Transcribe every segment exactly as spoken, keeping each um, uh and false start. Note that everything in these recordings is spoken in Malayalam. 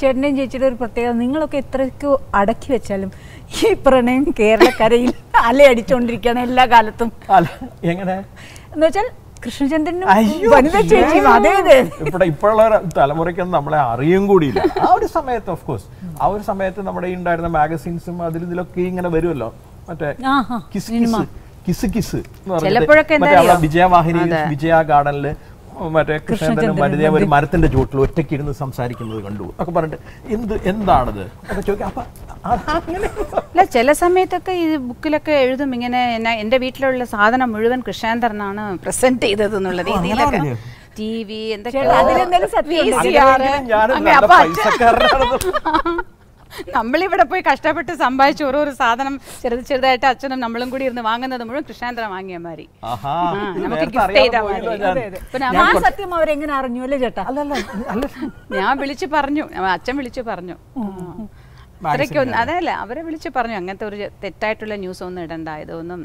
ചേട്ടൻ്റെയും ചേച്ചിയുടെ ഒരു പ്രത്യേകത, നിങ്ങളൊക്കെ എത്രയ്ക്കോ അടക്കി വെച്ചാലും ഈ പ്രണയം കേരളക്കരയിൽ അലയടിച്ചോണ്ടിരിക്കുകയാണ് എല്ലാ കാലത്തും. എങ്ങനെ എന്ന് വെച്ചാൽ കൃഷ്ണചന്ദ്രനും വനിത ചേച്ചിയും അതേ ഇവിടെ ഇപ്പോഴുള്ള തലമുറയ്ക്കൊന്നും നമ്മളെ അറിയും കൂടിയില്ല. ആ ഒരു സമയത്ത് ഓഫ് കോഴ്സ് ആ ഒരു സമയത്ത് നമ്മുടെ ഈ ഉണ്ടായിരുന്ന മാഗസീൻസും അതിലും ഇതിലൊക്കെ ഇങ്ങനെ വരുമല്ലോ, മറ്റേ കിസ് കിസ് കിസ് കിസ് എന്ന് പറഞ്ഞിട്ട് വിജയവാഹിനി വിജയ ഗാർഡനില് മറ്റേ കൃഷ്ണചന്ദ്രനും വനിതയും ഒരു മരത്തിന്റെ ചുവട്ടിൽ ഒറ്റയ്ക്ക് ഇരുന്ന് സംസാരിക്കുന്നത് കണ്ടു ഒക്കെ പറഞ്ഞിട്ട് എന്ത് എന്താണത് ഒക്കെ ചോദിക്കാം. അപ്പൊ അല്ല ചില സമയത്തൊക്കെ ഈ ബുക്കിലൊക്കെ എഴുതും ഇങ്ങനെ എന്റെ വീട്ടിലുള്ള സാധനം മുഴുവൻ കൃഷ്ണചന്ദ്രനാണ് പ്രസന്റ് ചെയ്തത് എന്നുള്ള രീതിയിലൊക്കെ. ടി വി നമ്മളിവിടെ പോയി കഷ്ടപ്പെട്ട് സമ്പാദിച്ച ഓരോരോ സാധനം ചെറുത് ചെറുതായിട്ട് അച്ഛനും നമ്മളും കൂടി ഇരുന്ന് വാങ്ങുന്നത് മുഴുവൻ കൃഷ്ണചന്ദ്രൻ വാങ്ങിയ മാതിരി നമുക്ക് ഗിഫ്റ്റ് ചെയ്താൽ മതി. സത്യം അവരെങ്ങനെ അറിഞ്ഞു അല്ലേ ചേട്ടാ? ഞാൻ വിളിച്ചു പറഞ്ഞു, അച്ഛൻ വിളിച്ചു പറഞ്ഞു, അത്രയ്ക്കൊന്നും അതല്ല അവരെ വിളിച്ചു പറഞ്ഞു അങ്ങനത്തെ ഒരു തെറ്റായിട്ടുള്ള ന്യൂസ് ഒന്നും ഇടണ്ട, ഇതൊന്നും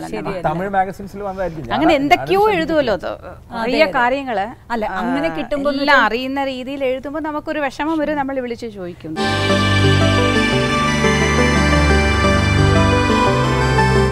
അങ്ങനെ എന്തൊക്കെയോ എഴുതുമല്ലോ അറിയ കാര്യങ്ങള് അല്ല അങ്ങനെ കിട്ടുമ്പോൾ എല്ലാം അറിയുന്ന രീതിയിൽ എഴുതുമ്പോൾ നമുക്കൊരു വിഷമം വരും, നമ്മൾ വിളിച്ച് ചോദിക്കും.